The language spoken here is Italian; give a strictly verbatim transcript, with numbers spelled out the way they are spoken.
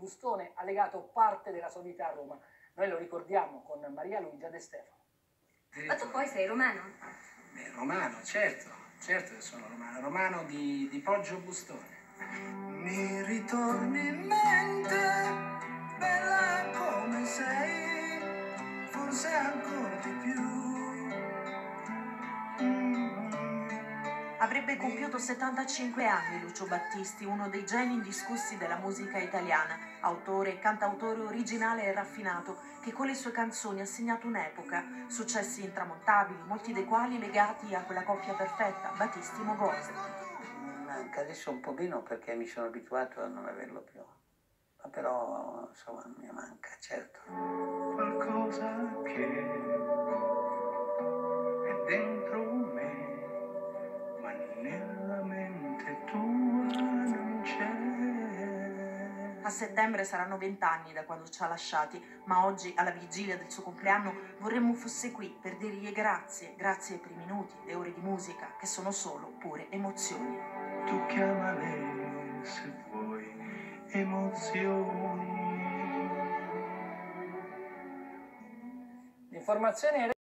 Bustone ha legato parte della sua vita a Roma. Noi lo ricordiamo con Maria Luigia De Stefano. Ma tu poi sei romano? Beh, romano, certo, certo che sono romano, romano di, di Poggio Bustone. Mi ritorni in mente, bella come sei, forse ancora di più. Avrebbe compiuto settantacinque anni Lucio Battisti, uno dei geni indiscussi della musica italiana, autore e cantautore originale e raffinato, che con le sue canzoni ha segnato un'epoca, successi intramontabili, molti dei quali legati a quella coppia perfetta, Battisti-Mogol. Mi manca adesso un po' meno perché mi sono abituato a non averlo più, ma però insomma mi manca, certo. Qualcosa che è dentro me, ma nella mente tua non c'è. A settembre saranno vent'anni da quando ci ha lasciati, ma oggi, alla vigilia del suo compleanno, vorremmo fosse qui per dirgli grazie, grazie per i minuti, le ore di musica, che sono solo pure emozioni. Tu chiamale se vuoi emozioni. L'informazione